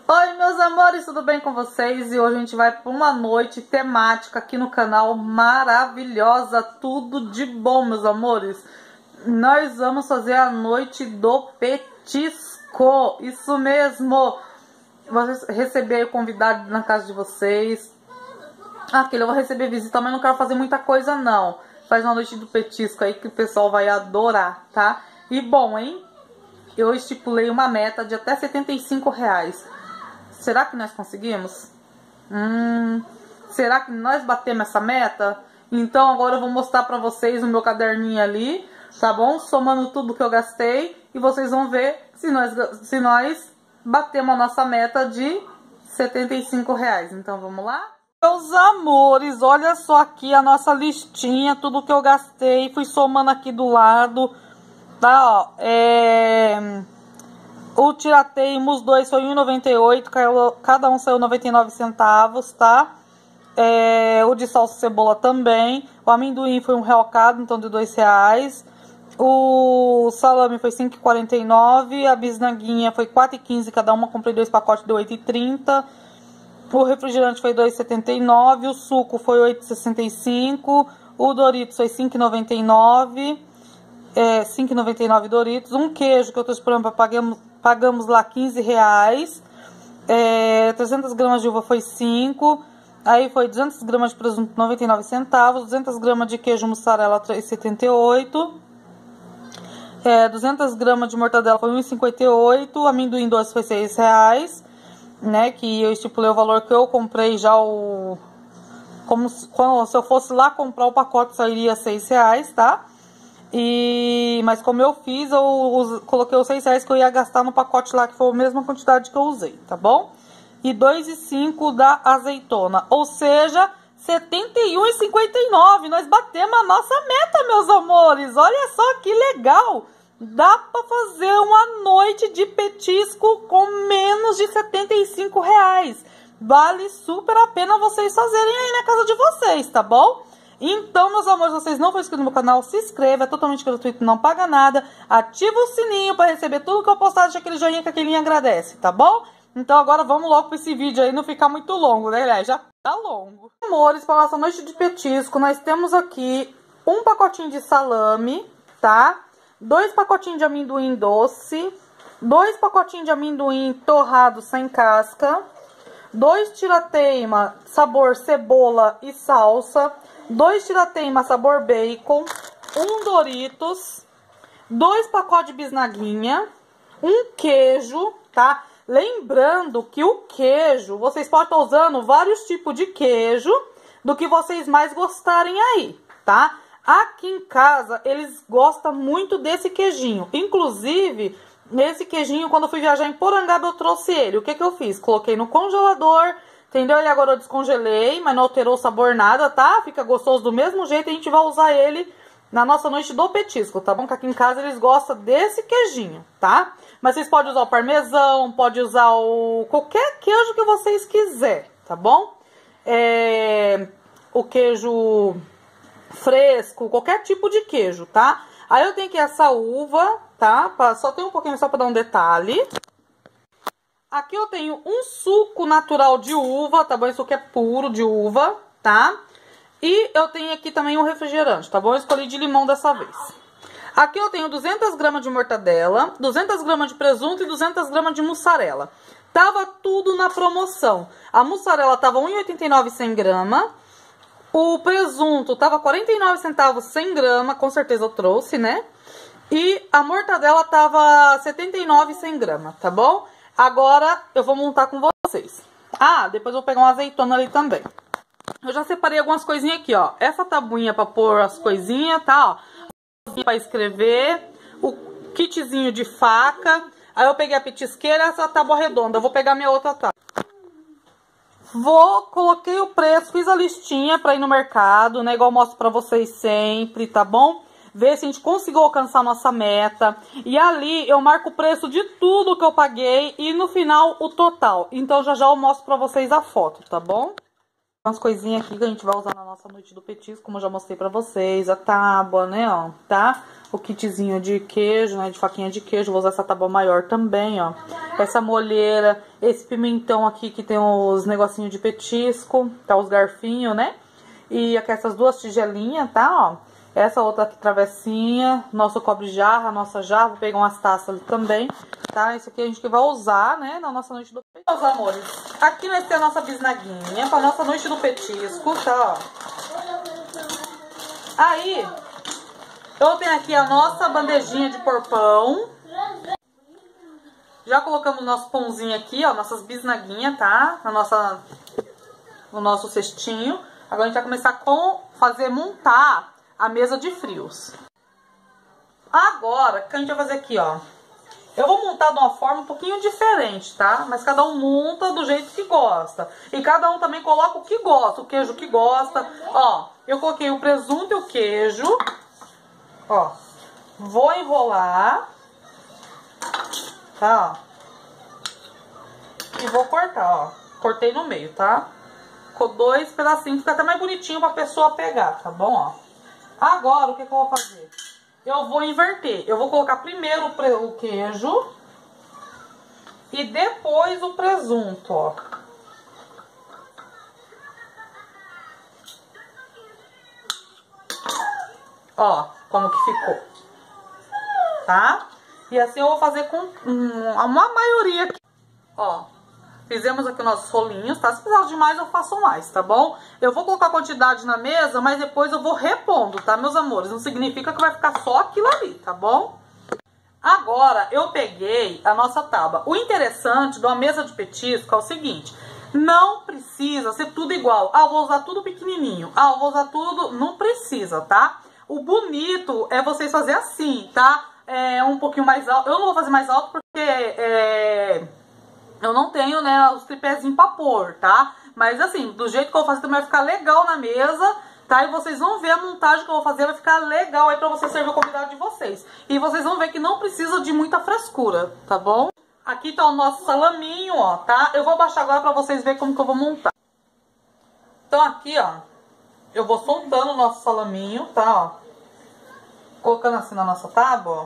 Oi, meus amores, tudo bem com vocês? E hoje a gente vai para uma noite temática aqui no canal maravilhosa, tudo de bom, meus amores. Nós vamos fazer a noite do petisco, isso mesmo. Vou receber convidado na casa de vocês. Eu vou receber visita, mas não quero fazer muita coisa não. Faz uma noite do petisco aí que o pessoal vai adorar, tá? E bom, hein? Eu estipulei uma meta de até R$75. Será que nós conseguimos? Será que nós batemos essa meta? Então agora eu vou mostrar pra vocês o meu caderninho ali, tá bom? Somando tudo que eu gastei e vocês vão ver se nós batemos a nossa meta de R$75. Então vamos lá? Meus amores, olha só aqui a nossa listinha, tudo que eu gastei, fui somando aqui do lado, tá, ó, o tirateimo, os dois foi R$1,98, cada um saiu 99 centavos, tá? O de salsa e cebola também. O amendoim foi R$1 cada, então de R$2. O salame foi R$5,49. A bisnaguinha foi R$4,15 cada uma, comprei 2 pacotes, deu R$8,30. O refrigerante foi R$2,79. O suco foi R$8,65. O Doritos foi R$5,99. R$5,99 Doritos. Um queijo que eu tô esperando para pagamos lá R$15. 300 gramas de uva foi 5. Aí foi 200 gramas de presunto, 99 centavos. 200 gramas de queijo mussarela, 3,78. 200 gramas de mortadela foi 1,58. Amendoim doce foi R$6, né? Que eu estipulei o valor que eu comprei já se eu fosse lá comprar o pacote sairia R$6, tá? Mas como eu fiz, eu coloquei os R$6 que eu ia gastar no pacote lá, que foi a mesma quantidade que eu usei, tá bom? E R$2,05 da azeitona, ou seja, R$71,59. Nós batemos a nossa meta, meus amores. Olha só que legal. Dá pra fazer uma noite de petisco com menos de R$75. Vale super a pena vocês fazerem aí na casa de vocês, tá bom? Então, meus amores, vocês não foram inscritos no meu canal, se inscreva, é totalmente gratuito, não paga nada. Ativa o sininho para receber tudo que eu postar, deixa aquele joinha que aquele agradece, tá bom? Então agora vamos logo para esse vídeo aí, não ficar muito longo, né? Já tá longo. Amores, para nossa noite de petisco, nós temos aqui um pacotinho de salame, tá? 2 pacotinhos de amendoim doce, 2 pacotinhos de amendoim torrado sem casca, 2 tirateima sabor cebola e salsa, 2 tirateima sabor bacon, 1 Doritos, 2 pacotes de bisnaguinha, 1 queijo, tá? Lembrando que o queijo, vocês podem estar usando vários tipos de queijo, do que vocês mais gostarem aí, tá? Aqui em casa, eles gostam muito desse queijinho. Inclusive, esse queijinho, quando eu fui viajar em Porangaba, eu trouxe ele. O que que eu fiz? Coloquei no congelador, entendeu? E agora eu descongelei, mas não alterou o sabor nada, tá? Fica gostoso do mesmo jeito e a gente vai usar ele na nossa noite do petisco, tá bom? Que aqui em casa eles gostam desse queijinho, tá? Mas vocês podem usar o parmesão, pode usar qualquer queijo que vocês quiserem, tá bom? O queijo fresco, qualquer tipo de queijo, tá? Aí eu tenho aqui essa uva, tá? Só tem um pouquinho só pra dar um detalhe. Aqui eu tenho um suco natural de uva, tá bom? Isso aqui é puro de uva, tá? E eu tenho aqui também um refrigerante, tá bom? Eu escolhi de limão dessa vez. Aqui eu tenho 200 gramas de mortadela, 200 gramas de presunto e 200 gramas de mussarela. Tava tudo na promoção. A mussarela tava R$1,89 100 gramas. O presunto tava 49 centavos 100 gramas, com certeza eu trouxe, né? E a mortadela tava 79 100 gramas, tá bom? Agora eu vou montar com vocês. Depois eu vou pegar uma azeitona ali também. Eu já separei algumas coisinhas aqui, ó. Essa tabuinha pra pôr as coisinhas, tá, ó. Pra escrever. O kitzinho de faca. Aí eu peguei a petisqueira e essa tábua redonda. Eu vou pegar minha outra tábua. Coloquei o preço, fiz a listinha pra ir no mercado, né? Igual eu mostro pra vocês sempre, tá bom? Ver se a gente conseguiu alcançar a nossa meta. E ali eu marco o preço de tudo que eu paguei e no final o total. Então já já eu mostro pra vocês a foto, tá bom? Umas coisinhas aqui que a gente vai usar na nossa noite do petisco, como eu já mostrei pra vocês. A tábua, né, ó, tá? O kitzinho de queijo, né, de faquinha de queijo. Vou usar essa tábua maior também, ó. Essa molheira, esse pimentão aqui que tem os negocinhos de petisco, tá? Os garfinhos, né? E aqui essas duas tigelinhas, tá, ó. Essa outra aqui, travessinha, nosso cobre-jarra, nossa jarra, vou pegar umas taças ali também, tá? Isso aqui a gente vai usar, né, na nossa noite do petisco. Meus amores, aqui nós temos a nossa bisnaguinha pra nossa noite do petisco, tá, ó. Aí, eu tenho aqui a nossa bandejinha de porpão. Já colocamos o nosso pãozinho aqui, ó, nossas bisnaguinhas, tá? No nosso cestinho. Agora a gente vai começar a montar a mesa de frios. Agora, o que a gente vai fazer aqui, ó? Eu vou montar de uma forma um pouquinho diferente, tá? Mas cada um monta do jeito que gosta. E cada um também coloca o que gosta, o queijo que gosta. Ó, eu coloquei o presunto e o queijo. Ó, vou enrolar. Tá, ó. E vou cortar, ó. Cortei no meio, tá? Com 2 pedacinhos, fica até mais bonitinho pra pessoa pegar, tá bom, ó? Agora, o que eu vou fazer? Eu vou inverter. Eu vou colocar primeiro o queijo e depois o presunto, ó. Ó, como que ficou. Tá? E assim eu vou fazer com uma maioria aqui. Ó, fizemos aqui nossos rolinhos, tá? Se precisar de mais, eu faço mais, tá bom? Eu vou colocar a quantidade na mesa, mas depois eu vou repondo, tá, meus amores? Não significa que vai ficar só aquilo ali, tá bom? Agora, eu peguei a nossa tábua. O interessante de uma mesa de petisco é o seguinte: não precisa ser tudo igual. Ah, eu vou usar tudo pequenininho. Ah, eu vou usar tudo... Não precisa, tá? O bonito é vocês fazerem assim, tá? Um pouquinho mais alto. Eu não vou fazer mais alto porque... eu não tenho, né, os tripézinhos pra pôr, tá? Mas assim, do jeito que eu vou fazer também vai ficar legal na mesa, tá? E vocês vão ver a montagem que eu vou fazer, vai ficar legal aí pra você servir o convidado de vocês. E vocês vão ver que não precisa de muita frescura, tá bom? Aqui tá o nosso salaminho, ó, tá? Eu vou baixar agora pra vocês verem como que eu vou montar. Então aqui, ó, eu vou soltando o nosso salaminho, tá, ó. Colocando assim na nossa tábua, ó.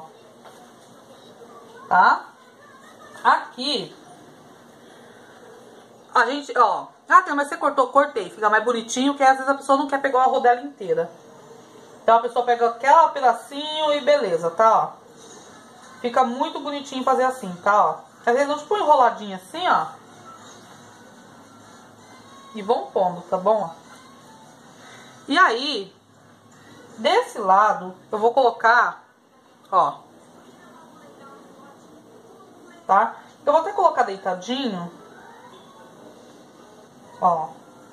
Tá? Aqui... a gente, ó... Ah, mas você cortou? Cortei. Fica mais bonitinho, porque às vezes a pessoa não quer pegar uma rodela inteira. Então a pessoa pega aquele pedacinho e beleza, tá, ó. Fica muito bonitinho fazer assim, tá, ó. Às vezes eu tipo enroladinho assim, ó. E vão pondo, tá bom? E aí, desse lado, eu vou colocar, ó. Tá? Eu vou até colocar deitadinho. Ó.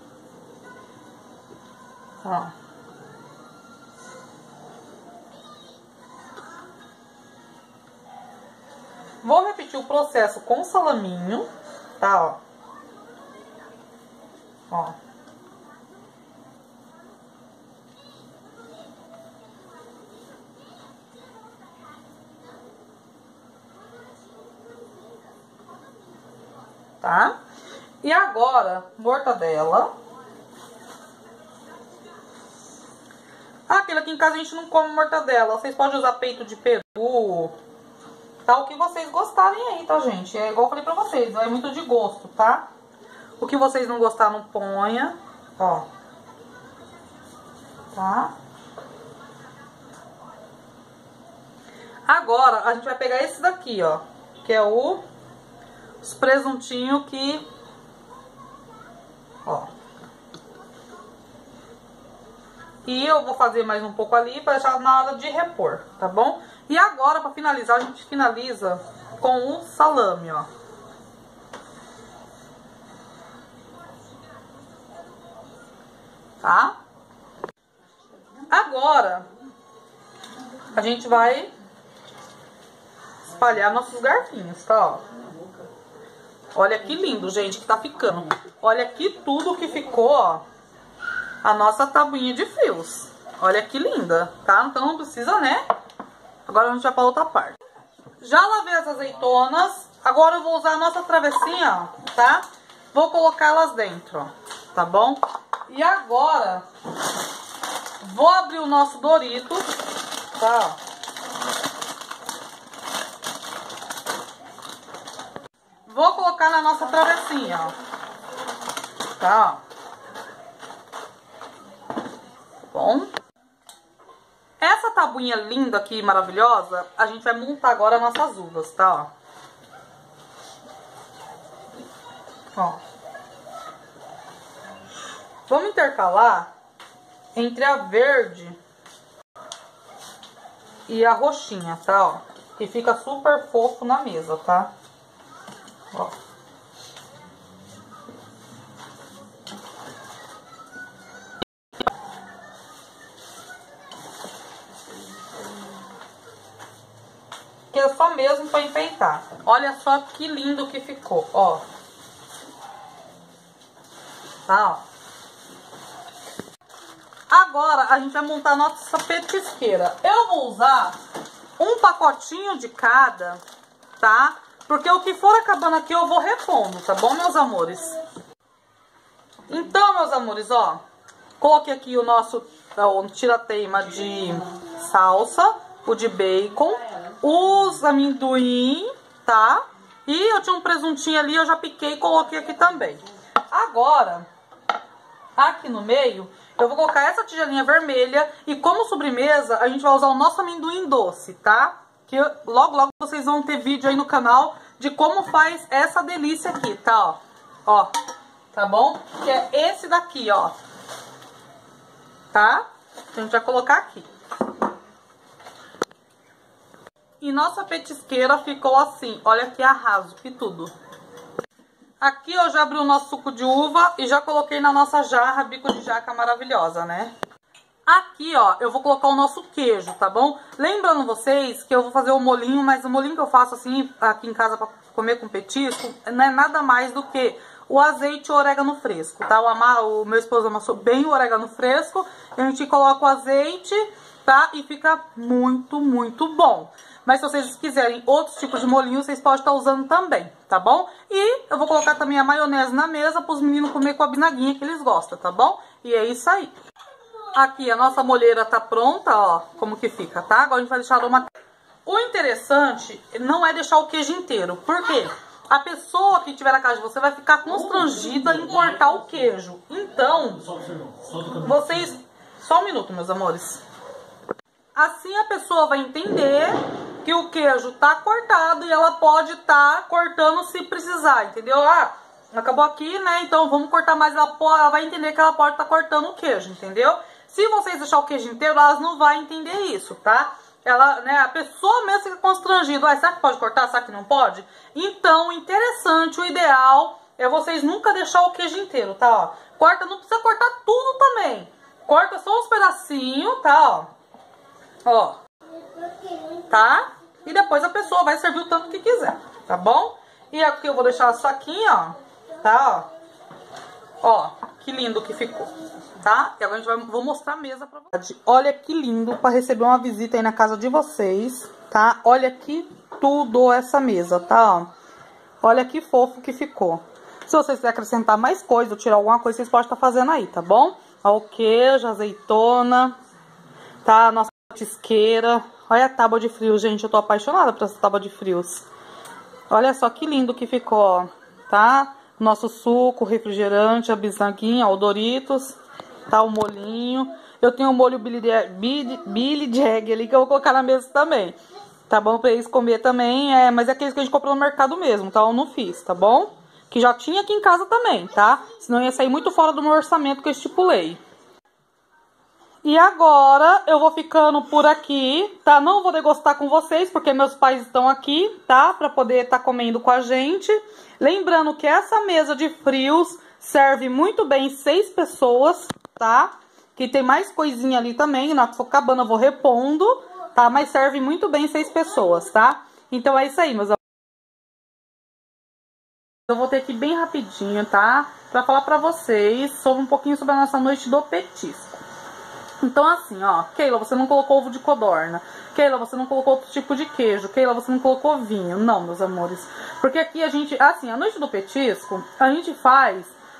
Ó. Vou repetir o processo com o salaminho, tá, ó. Ó. Tá? E agora, mortadela. Aquilo aqui em casa a gente não come mortadela. Vocês podem usar peito de peru, tá? O que vocês gostarem aí, tá, gente? É igual eu falei pra vocês, é muito de gosto, tá? O que vocês não gostarem, não ponha, ó. Tá? Agora, a gente vai pegar esse daqui, ó. Que é os presuntinhos que... ó. E eu vou fazer mais um pouco ali para deixar na hora de repor, tá bom? E agora, para finalizar, a gente finaliza com o salame, ó. Tá? Agora, a gente vai espalhar nossos garfinhos, tá, ó. Olha que lindo, gente, que tá ficando. Olha aqui tudo que ficou, ó. A nossa tabuinha de frios. Olha que linda, tá? Então não precisa, né? Agora a gente vai pra outra parte. Já lavei as azeitonas. Agora eu vou usar a nossa travessinha, ó, tá? Vou colocar elas dentro, ó. Tá bom? E agora, vou abrir o nosso Doritos, tá? Vou colocar na nossa travessinha, ó. Tá? Bom. Essa tabuinha linda aqui, maravilhosa, a gente vai montar agora nossas uvas, tá? Ó. Vamos intercalar entre a verde e a roxinha, tá? Ó. Que fica super fofo na mesa, tá? Ó. Que é só mesmo para enfeitar. Olha só que lindo que ficou, ó. Tá, ó. Agora a gente vai montar a nossa petisqueira. Eu vou usar um pacotinho de cada, tá? Porque o que for acabando aqui eu vou repondo, tá bom, meus amores? Então, meus amores, ó. Coloquei aqui o nosso tira-teima de salsa, o de bacon, os amendoim, tá? E eu tinha um presuntinho ali, eu já piquei e coloquei aqui também. Agora, aqui no meio, eu vou colocar essa tigelinha vermelha e como sobremesa a gente vai usar o nosso amendoim doce, tá? Que logo, logo vocês vão ter vídeo aí no canal de como faz essa delícia aqui, tá? Ó, ó, tá bom? Que é esse daqui, ó. Tá? Então a gente vai colocar aqui. E nossa petisqueira ficou assim, olha que arraso, que tudo. Aqui eu já abri o nosso suco de uva e já coloquei na nossa jarra, bico de jaca maravilhosa, né? Aqui, ó, eu vou colocar o nosso queijo, tá bom? Lembrando vocês que eu vou fazer o molhinho, mas o molhinho que eu faço assim, aqui em casa pra comer com petisco, não é nada mais do que o azeite e o orégano fresco, tá? O meu esposo amassou bem o orégano fresco, a gente coloca o azeite, tá? E fica muito, muito bom. Mas se vocês quiserem outros tipos de molhinho, vocês podem estar usando também, tá bom? E eu vou colocar também a maionese na mesa para os meninos comer com a binaguinha que eles gostam, tá bom? E é isso aí. Aqui a nossa molheira tá pronta, ó, como que fica, tá? Agora a gente vai deixar aroma. O interessante não é deixar o queijo inteiro, por quê? A pessoa que estiver na casa de você vai ficar constrangida em cortar o queijo. Então, vocês... Só um minuto, meus amores. Assim a pessoa vai entender que o queijo tá cortado e ela pode estar cortando se precisar, entendeu? Ah, acabou aqui, né? Então vamos cortar mais. Ela vai entender que ela pode estar cortando o queijo, entendeu? Se vocês deixar o queijo inteiro, elas não vão entender isso, tá? Ela, né, a pessoa mesmo fica constrangida. Ah, será que pode cortar? Será que não pode? Então, interessante, o ideal é vocês nunca deixar o queijo inteiro, tá? Ó, corta, não precisa cortar tudo também. Corta só uns pedacinhos, tá? Ó, tá? E depois a pessoa vai servir o tanto que quiser, tá bom? E aqui eu vou deixar a saquinha, ó, tá? Ó, que lindo que ficou, tá? E agora a gente vou mostrar a mesa pra vocês. Olha que lindo pra receber uma visita aí na casa de vocês, tá? Olha que tudo essa mesa, tá? Olha que fofo que ficou. Se vocês quiserem acrescentar mais coisa ou tirar alguma coisa, vocês podem estar fazendo aí, tá bom? Ó, o queijo, azeitona, tá? Nossa petisqueira. Olha a tábua de frios, gente. Eu tô apaixonada por essa tábua de frios. Olha só que lindo que ficou, ó. Tá? Nosso suco, refrigerante, a bisnaguinha, ó, o Doritos. Tá? O molhinho. Eu tenho o molho Billy Jag ali que eu vou colocar na mesa também. Tá bom? Pra eles comer também. Mas é aqueles que a gente comprou no mercado mesmo, tá? Eu não fiz, tá bom? Que já tinha aqui em casa também, tá? Senão ia sair muito fora do meu orçamento que eu estipulei. E agora eu vou ficando por aqui, tá? Não vou degustar com vocês, porque meus pais estão aqui, tá? Pra poder estar comendo com a gente. Lembrando que essa mesa de frios serve muito bem 6 pessoas, tá? Que tem mais coisinha ali também, na Copacabana eu vou repondo, tá? Mas serve muito bem 6 pessoas, tá? Então é isso aí, meus amigos. Eu vou ter aqui bem rapidinho, tá? Pra falar pra vocês sobre um pouquinho sobre a nossa noite do petisco. Então assim, ó, Keila, você não colocou ovo de codorna. Keila, você não colocou outro tipo de queijo. Keila, você não colocou vinho. Não, meus amores. Porque aqui a gente, assim, a noite do petisco, a gente faz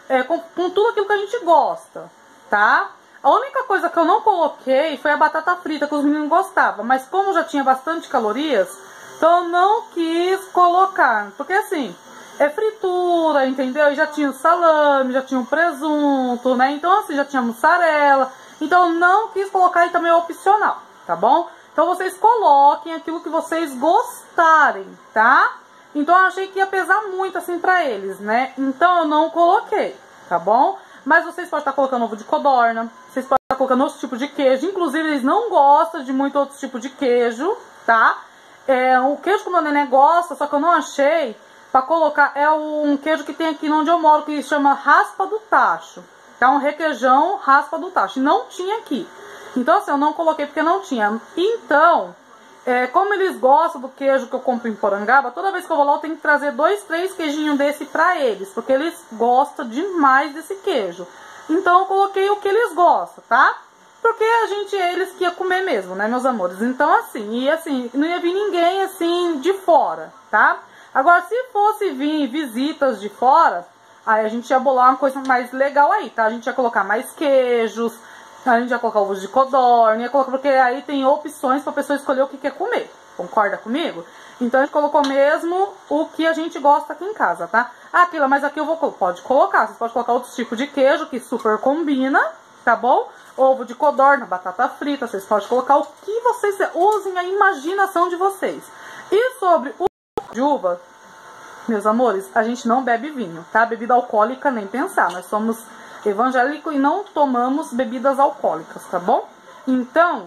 com tudo aquilo que a gente gosta, tá? A única coisa que eu não coloquei foi a batata frita, que os meninos gostavam. Mas como já tinha bastante calorias, então eu não quis colocar. Porque assim, é fritura, entendeu? E já tinha o salame, já tinha o presunto, né? Então assim, já tinha mussarela. Então eu não quis colocar e também é opcional, tá bom? Então vocês coloquem aquilo que vocês gostarem, tá? Então eu achei que ia pesar muito assim pra eles, né? Então eu não coloquei, tá bom? Mas vocês podem estar colocando ovo de codorna, vocês podem estar colocando outro tipo de queijo. Inclusive eles não gostam de muito outro tipo de queijo, tá? O queijo que o meu neném gosta, só que eu não achei pra colocar, um queijo que tem aqui onde eu moro, que chama raspa do tacho. Tá? Um requeijão raspa do tacho. E não tinha aqui. Então assim, eu não coloquei porque não tinha. Então, como eles gostam do queijo que eu compro em Porangaba, toda vez que eu vou lá eu tenho que trazer 2, 3 queijinhos desse pra eles, porque eles gostam demais desse queijo. Então eu coloquei o que eles gostam, tá? Porque eles que ia comer mesmo, né, meus amores? Então assim, não ia vir ninguém assim de fora, tá? Agora, se fosse vir visitas de fora, aí a gente ia bolar uma coisa mais legal aí, tá? A gente ia colocar mais queijos, a gente ia colocar ovos de codorna, porque aí tem opções pra pessoa escolher o que quer comer. Concorda comigo? Então a gente colocou mesmo o que a gente gosta aqui em casa, tá? Aquilo, mas aqui eu vou... Pode colocar, vocês podem colocar outros tipos de queijo que super combina, tá bom? Ovo de codorna, batata frita, vocês podem colocar o que vocês... Usem a imaginação de vocês. E sobre o de uva, meus amores, a gente não bebe vinho, tá? Bebida alcoólica, nem pensar. Nós somos evangélicos e não tomamos bebidas alcoólicas, tá bom? Então,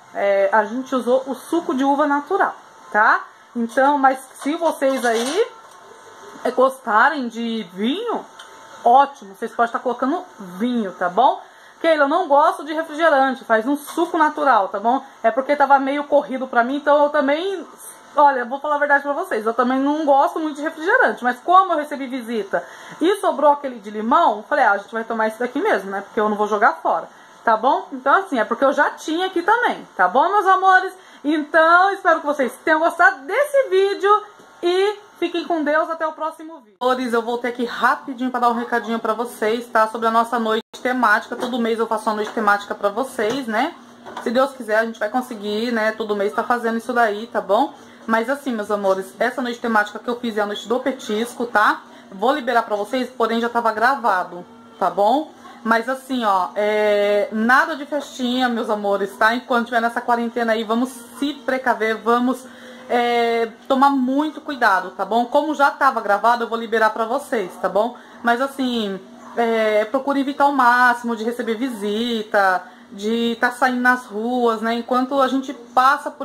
a gente usou o suco de uva natural, tá? Então, mas se vocês aí gostarem de vinho, ótimo, vocês podem estar colocando vinho, tá bom? Keila, eu não gosto de refrigerante, faz um suco natural, tá bom? É porque tava meio corrido pra mim, então eu também... Olha, vou falar a verdade pra vocês, eu também não gosto muito de refrigerante, mas como eu recebi visita e sobrou aquele de limão, falei, a gente vai tomar esse daqui mesmo, né? Porque eu não vou jogar fora, tá bom? Então assim, é porque eu já tinha aqui também, tá bom, meus amores? Então, espero que vocês tenham gostado desse vídeo e fiquem com Deus, até o próximo vídeo. Amores, eu voltei aqui rapidinho pra dar um recadinho pra vocês, tá? Sobre a nossa noite temática, todo mês eu faço uma noite temática pra vocês, né? Se Deus quiser, a gente vai conseguir, né? Todo mês tá fazendo isso daí, tá bom? Mas assim, meus amores, essa noite temática que eu fiz é a noite do petisco, tá? Vou liberar pra vocês, porém já tava gravado, tá bom? Mas assim, ó, nada de festinha, meus amores, tá? Enquanto tiver nessa quarentena aí, vamos se precaver, vamos tomar muito cuidado, tá bom? Como já tava gravado, eu vou liberar pra vocês, tá bom? Mas assim, procure evitar ao máximo de receber visita, de estar saindo nas ruas, né? Enquanto a gente passa por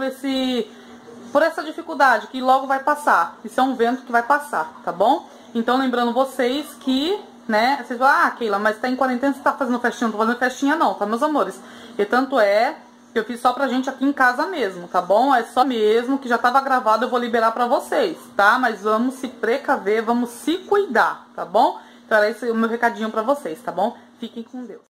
essa dificuldade, que logo vai passar. Isso é um vento que vai passar, tá bom? Então, lembrando vocês que, né, vocês vão, Keila, mas tá em quarentena, você tá fazendo festinha? Não tô fazendo festinha não, tá, meus amores? E tanto que eu fiz só pra gente aqui em casa mesmo, tá bom? É só mesmo que já tava gravado, eu vou liberar pra vocês, tá? Mas vamos se precaver, vamos se cuidar, tá bom? Então era esse o meu recadinho pra vocês, tá bom? Fiquem com Deus.